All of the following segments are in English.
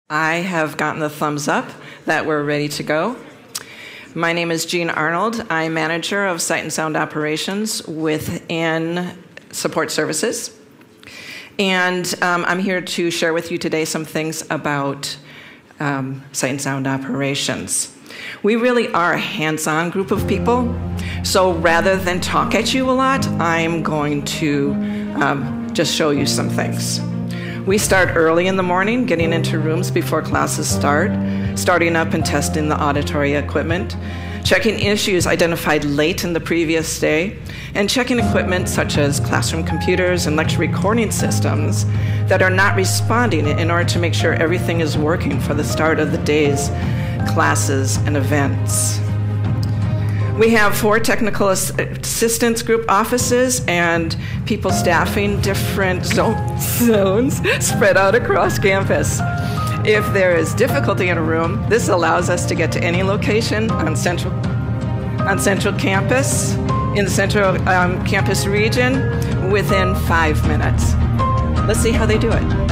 I have gotten the thumbs up that we're ready to go. My name is Jean Arnold. I'm manager of Sight and Sound Operations within Support Services. And I'm here to share with you today some things about Sight and Sound Operations. We really are a hands-on group of people. So rather than talk at you a lot, I'm going to just show you some things. We start early in the morning, getting into rooms before classes start, starting up and testing the auditory equipment, checking issues identified late in the previous day, and checking equipment such as classroom computers and lecture recording systems that are not responding in order to make sure everything is working for the start of the day's classes and events. We have 4 technical assistance group offices and people staffing different zones spread out across campus. If there is difficulty in a room, this allows us to get to any location on central campus, in the central campus region, within 5 minutes. Let's see how they do it.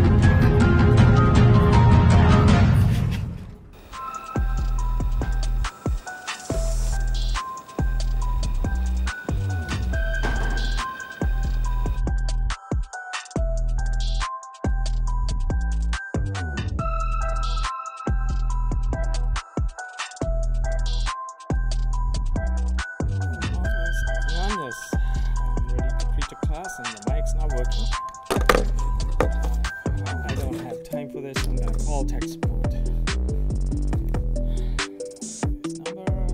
I'm ready to preach a class and the mic's not working. I don't have time for this. I'm going to call tech support. This number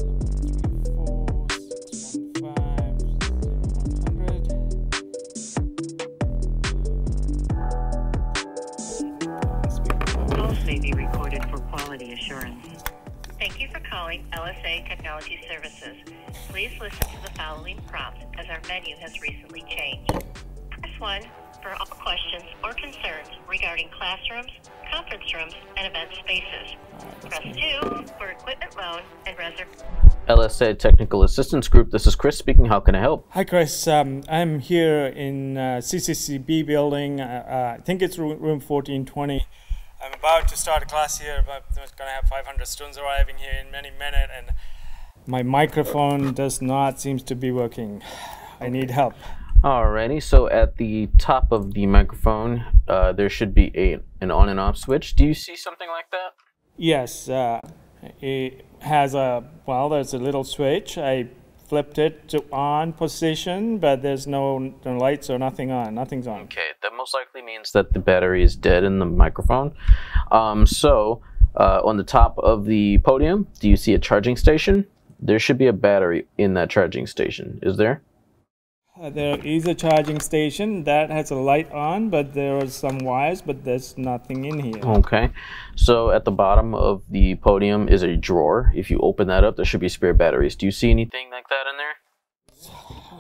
734-615-0100. Calls may be recorded for quality assurance. Thank you for calling LSA Technology Services. Please listen to the following prompt as our menu has recently changed. Press 1 for all questions or concerns regarding classrooms, conference rooms, and event spaces. Press 2 for equipment loan and reservation. LSA Technical Assistance Group, this is Chris speaking. How can I help? Hi Chris, I'm here in CCCB building. I think it's room 1420. I'm about to start a class here, but we're going to have 500 students arriving here in any minute, and my microphone does not seem to be working. I need help. Alrighty, so at the top of the microphone, there should be an on and off switch. Do you see something like that? Yes, it has there's a little switch. I flipped it to on position, but there's no lights or nothing on. Nothing's on. Okay, that most likely means that the battery is dead in the microphone. On the top of the podium, do you see a charging station? There should be a battery in that charging station. Is there? There is a charging station that has a light on, but there are some wires, but there's nothing in here. Okay, so at the bottom of the podium is a drawer. If you open that up, there should be spare batteries. Do you see anything like that in there?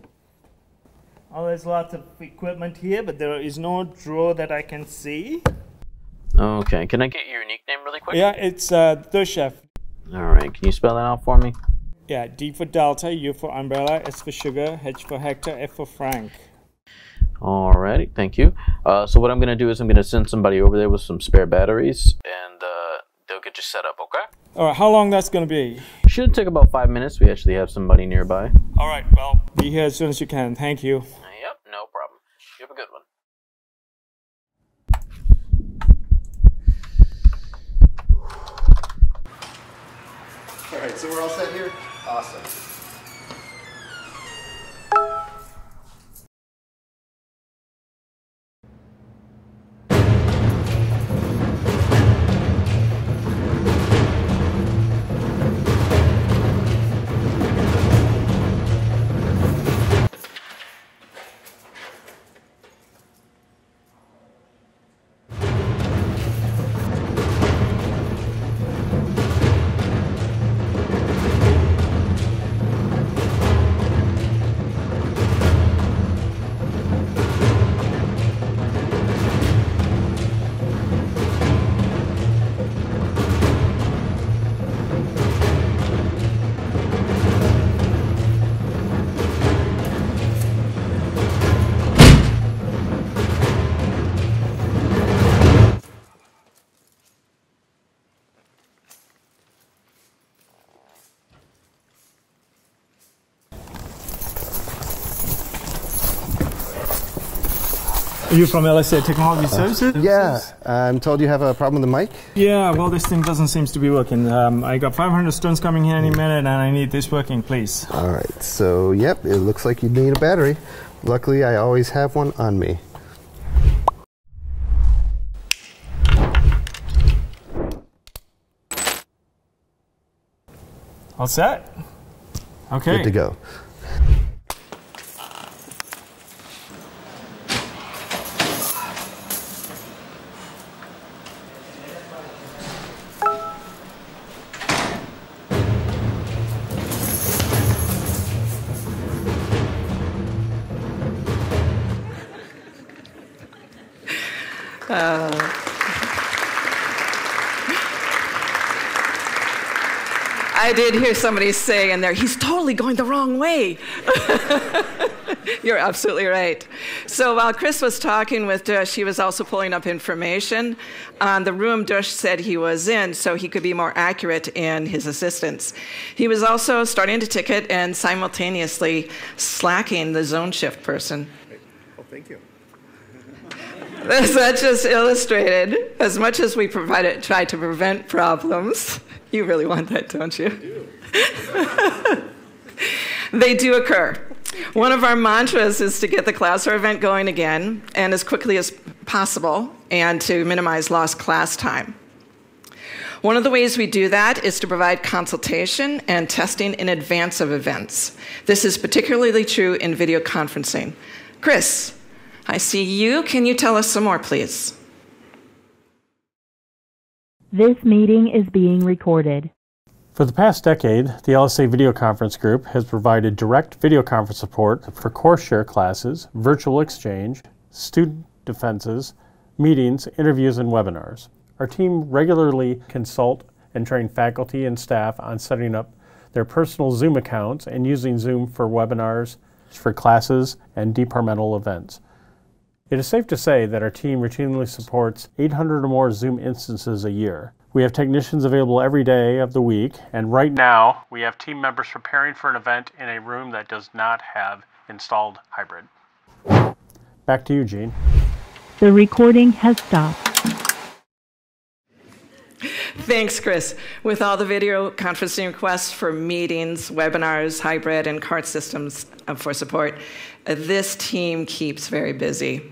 Oh, there's lots of equipment here, but there is no drawer that I can see. Okay, can I get your unique name really quick? Yeah, it's The Chef. Alright, can you spell that out for me? Yeah, D for Delta, U for Umbrella, S for Sugar, H for Hector, F for Frank. Alrighty, thank you. So what I'm going to do is I'm going to send somebody over there with some spare batteries, and they'll get you set up, okay? Alright, how long that's going to be? Should take about 5 minutes. We actually have somebody nearby. Alright, well, be here as soon as you can. Thank you. Yep, no problem. You have a good one. Alright, so we're all set here? Awesome. Are you from LSA Technology Services? Yeah, I'm told you have a problem with the mic. Yeah, well, this thing doesn't seem to be working. I got 500 students coming here any minute, and I need this working, please. All right, so yep, it looks like you need a battery. Luckily, I always have one on me. All set? Okay. Good to go. I did hear somebody say in there, he's totally going the wrong way. You're absolutely right. So while Chris was talking with Dush, he was also pulling up information on the room Dush said he was in so he could be more accurate in his assistance. He was also starting to ticket and simultaneously slacking the zone shift person. Oh, thank you. That just illustrated, as much as we try to prevent problems, you really want that, don't you? I do. They do occur. One of our mantras is to get the class or event going again and as quickly as possible and to minimize lost class time. One of the ways we do that is to provide consultation and testing in advance of events. This is particularly true in video conferencing. Chris, I see you. Can you tell us some more, please? This meeting is being recorded. For the past decade, the LSA Video Conference Group has provided direct video conference support for course share classes, virtual exchange, student defenses, meetings, interviews, and webinars. Our team regularly consult and train faculty and staff on setting up their personal Zoom accounts and using Zoom for webinars, for classes, and departmental events. It is safe to say that our team routinely supports 800 or more Zoom instances a year. We have technicians available every day of the week, and right now we have team members preparing for an event in a room that does not have installed hybrid. Back to you, Gene. The recording has stopped. Thanks, Chris. With all the video conferencing requests for meetings, webinars, hybrid, and cart systems for support, this team keeps very busy.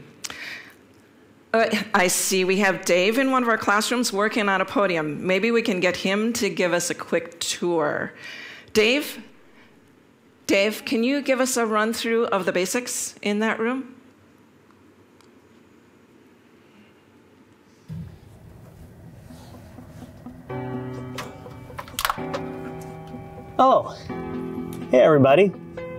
I see we have Dave in one of our classrooms working on a podium. Maybe we can get him to give us a quick tour. Dave, can you give us a run-through of the basics in that room? Oh, hey everybody.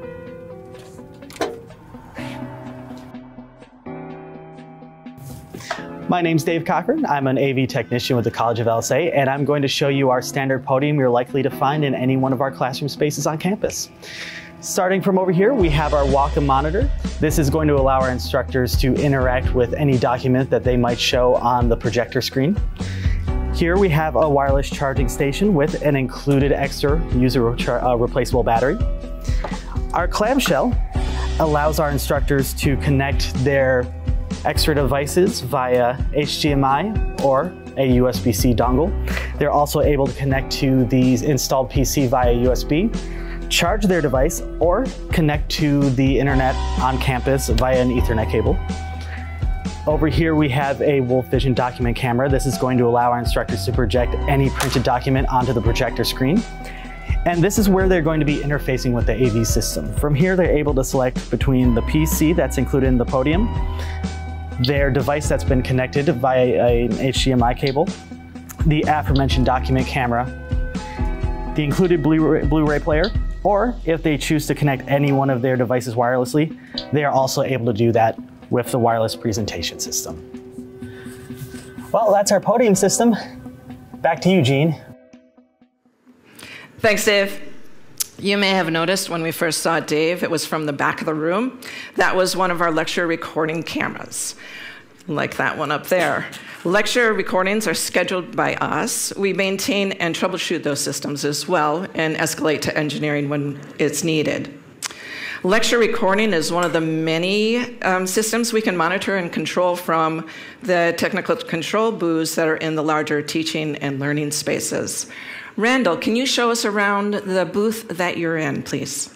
My name's Dave Cochran. I'm an AV technician with the College of LSA, and I'm going to show you our standard podium you're likely to find in any one of our classroom spaces on campus. Starting from over here, we have our Wacom monitor. This is going to allow our instructors to interact with any document that they might show on the projector screen. Here we have a wireless charging station with an included extra user replaceable battery. Our clamshell allows our instructors to connect their extra devices via HDMI or a USB-C dongle. They're also able to connect to the installed PC via USB, charge their device, or connect to the internet on campus via an Ethernet cable. Over here we have a Wolf Vision document camera. This is going to allow our instructors to project any printed document onto the projector screen. And this is where they're going to be interfacing with the AV system. From here they're able to select between the PC that's included in the podium, their device that's been connected via an HDMI cable, the aforementioned document camera, the included Blu-ray player, or if they choose to connect any one of their devices wirelessly, they are also able to do that with the wireless presentation system. Well, that's our podium system. Back to you, Gene. Thanks, Dave. You may have noticed when we first saw Dave, it was from the back of the room. That was one of our lecture recording cameras, like that one up there. Lecture recordings are scheduled by us. We maintain and troubleshoot those systems as well and escalate to engineering when it's needed. Lecture recording is one of the many systems we can monitor and control from the technical control booths that are in the larger teaching and learning spaces. Randall, can you show us around the booth that you're in, please?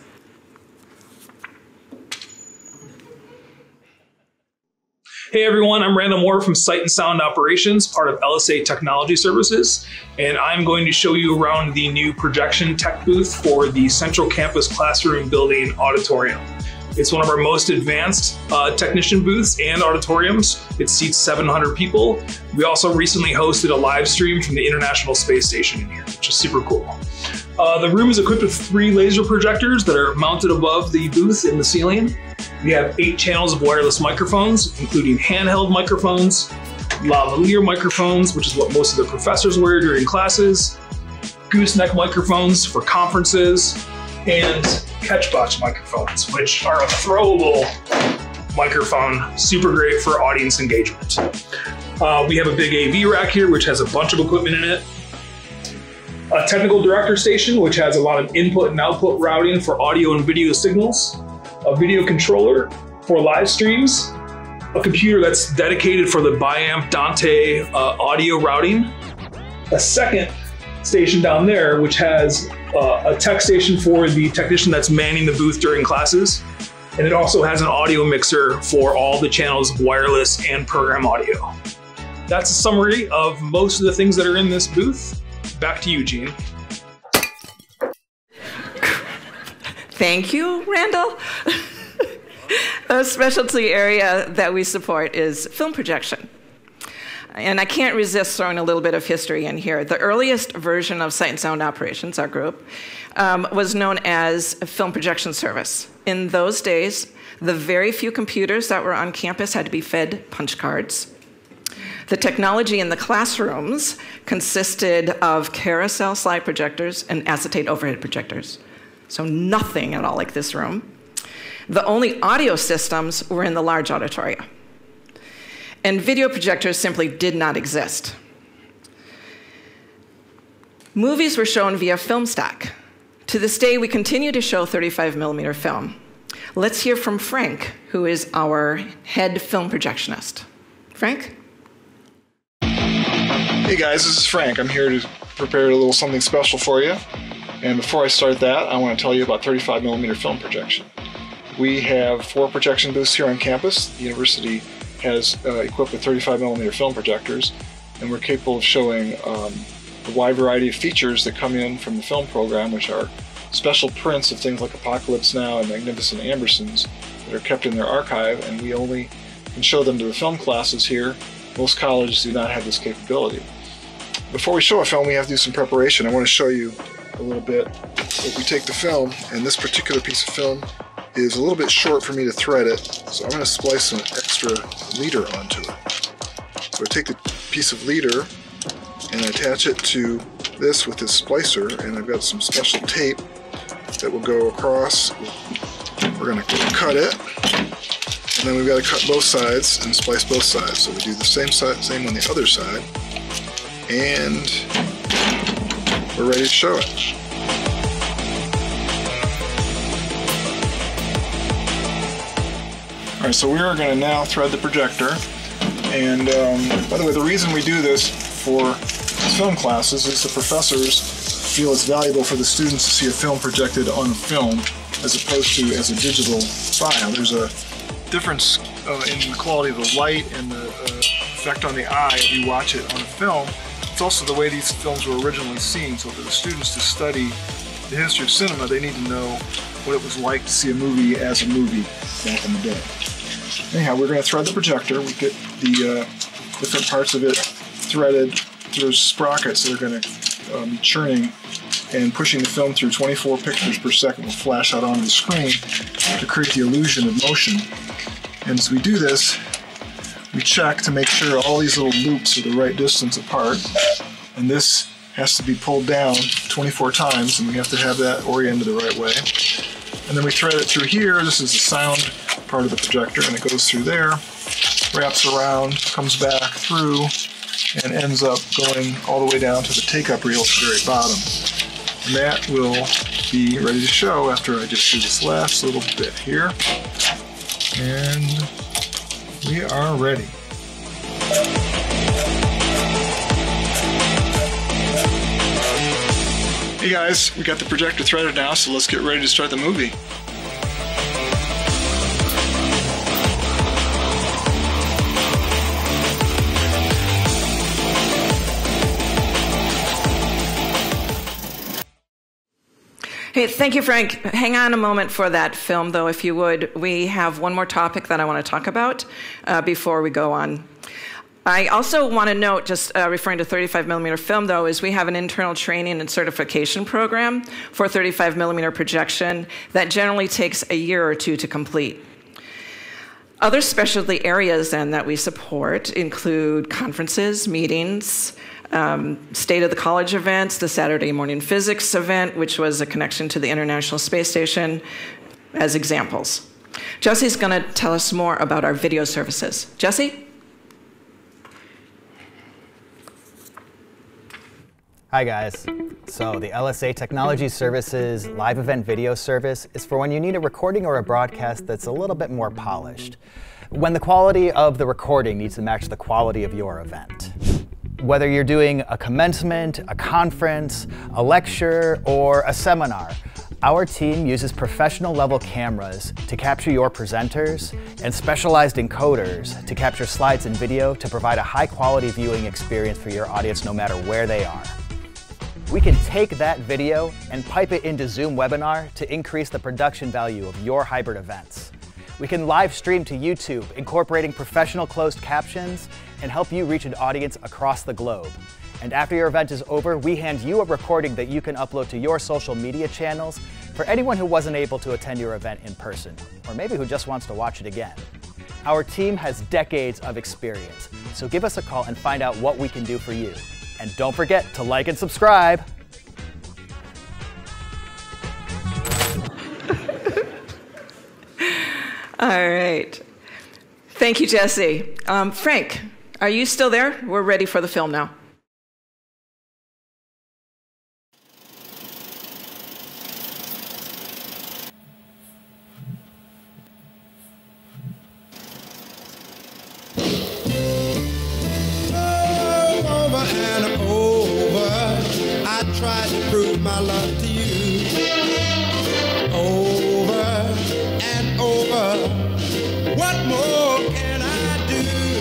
Hey everyone, I'm Randall Moore from Sight and Sound Operations, part of LSA Technology Services, and I'm going to show you around the new projection tech booth for the Central Campus Classroom Building Auditorium. It's one of our most advanced technician booths and auditoriums. It seats 700 people. We also recently hosted a live stream from the International Space Station in here, which is super cool. The room is equipped with 3 laser projectors that are mounted above the booth in the ceiling. We have 8 channels of wireless microphones, including handheld microphones, lavalier microphones, which is what most of the professors wear during classes, gooseneck microphones for conferences, and catchbox microphones, which are a throwable microphone, super great for audience engagement. We have a big AV rack here, which has a bunch of equipment in it. A technical director station, which has a lot of input and output routing for audio and video signals. A video controller for live streams, a computer that's dedicated for the Biamp Dante audio routing, a second station down there which has a tech station for the technician that's manning the booth during classes, and it also has an audio mixer for all the channels of wireless and program audio. That's a summary of most of the things that are in this booth. Back to you, Gene. Thank you, Randall. A specialty area that we support is film projection. And I can't resist throwing a little bit of history in here. The earliest version of Sight and Sound Operations, our group, was known as a film projection service. In those days, the very few computers that were on campus had to be fed punch cards. The technology in the classrooms consisted of carousel slide projectors and acetate overhead projectors. So nothing at all like this room. The only audio systems were in the large auditoria. And video projectors simply did not exist. Movies were shown via film stack. To this day, we continue to show 35mm film. Let's hear from Frank, who is our head film projectionist. Frank? Hey guys, this is Frank. I'm here to prepare a little something special for you. And before I start that, I want to tell you about 35mm film projection. We have 4 projection booths here on campus. The university has equipped with 35mm film projectors, and we're capable of showing a wide variety of features that come in from the film program, which are special prints of things like Apocalypse Now and Magnificent Ambersons that are kept in their archive, and we only can show them to the film classes here. Most colleges do not have this capability. Before we show a film, we have to do some preparation. I want to show you a little bit. If we take the film, and this particular piece of film is a little bit short for me to thread it, so I'm going to splice an extra leader onto it. So I take the piece of leader and attach it to this with this splicer, and I've got some special tape that will go across. We're going to cut it, and then we've got to cut both sides and splice both sides. So we do the same on the other side, and we're ready to show it. Alright, so we are going to now thread the projector, and by the way, the reason we do this for film classes is the professors feel it's valuable for the students to see a film projected on a film as opposed to as a digital file. There's a difference in the quality of the light and the effect on the eye if you watch it on a film. It's also the way these films were originally seen, so for the students to study the history of cinema, they need to know what it was like to see a movie as a movie back in the day. Anyhow, we're going to thread the projector. We get the different parts of it threaded through sprockets that are going to be churning and pushing the film through 24 pictures per second will flash out onto the screen to create the illusion of motion. And as we do this, we check to make sure all these little loops are the right distance apart. And this has to be pulled down 24 times, and we have to have that oriented the right way. And then we thread it through here. This is the sound part of the projector, and it goes through there, wraps around, comes back through, and ends up going all the way down to the take-up reel at the very bottom. Matt will be ready to show after I just do this last little bit here. And we are ready. Hey guys, we got the projector threaded now, so let's get ready to start the movie. Hey, thank you, Frank. Hang on a moment for that film, though, if you would. We have one more topic that I want to talk about before we go on. I also want to note, just referring to 35mm film, though, is we have an internal training and certification program for 35mm projection that generally takes a year or two to complete. Other specialty areas, then, that we support include conferences, meetings, State of the College events, the Saturday morning physics event, which was a connection to the International Space Station, as examples. Jesse's going to tell us more about our video services. Jesse? Hi guys. So the LSA Technology Services live event video service is for when you need a recording or a broadcast that's a little bit more polished. When the quality of the recording needs to match the quality of your event. Whether you're doing a commencement, a conference, a lecture, or a seminar, our team uses professional level cameras to capture your presenters and specialized encoders to capture slides and video to provide a high quality viewing experience for your audience no matter where they are. We can take that video and pipe it into Zoom Webinar to increase the production value of your hybrid events. We can live stream to YouTube, incorporating professional closed captions, and help you reach an audience across the globe. And after your event is over, we hand you a recording that you can upload to your social media channels for anyone who wasn't able to attend your event in person, or maybe who just wants to watch it again. Our team has decades of experience, so give us a call and find out what we can do for you. And don't forget to like and subscribe. All right. Thank you, Jesse. Frank, are you still there? We're ready for the film now. Over and over, I tried to prove my love to you. Over and over, what more can I do?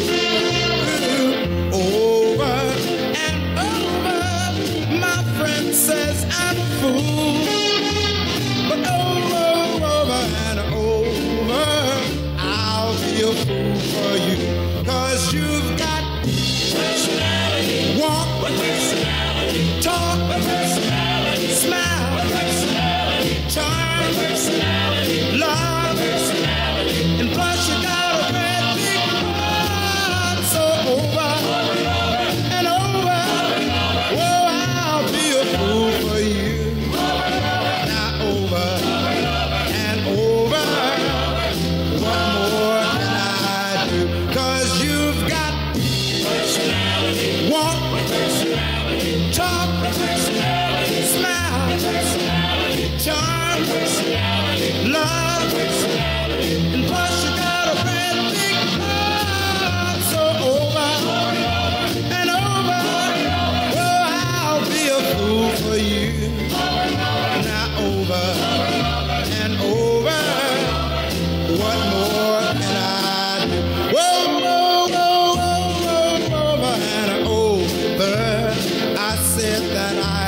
Over and over, my friend says I'm a fool. But over and over, I'll be a fool for you. 'Cause you've got personality, walk with personality, talk with personality, smile with personality, charm with personality, love with personality, and plus you got a great big heart. So over and over, oh, I'll be a fool for you. Now over and over, what more can I do? 'Cause you've got personality, walk with personality, talk with personality, smile with personality, charm with personality, love with personality, and plus you got a great big heart. So over and over, oh, I'll be a fool for you. Now over and over, what more can I do? Whoa, whoa, whoa, whoa, whoa, over and over, I said that I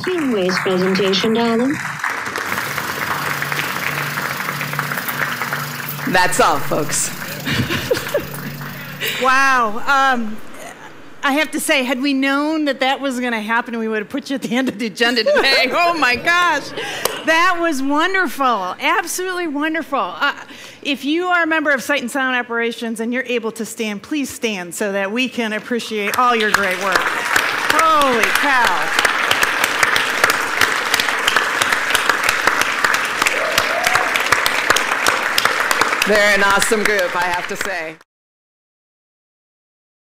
Solid waste presentation, darling. That's all, folks. Wow. I have to say, had we known that that was going to happen, we would have put you at the end of the agenda today. Oh my gosh. That was wonderful. Absolutely wonderful. If you are a member of Sight and Sound Operations and you're able to stand, please stand so that we can appreciate all your great work. Holy cow. They're an awesome group, I have to say.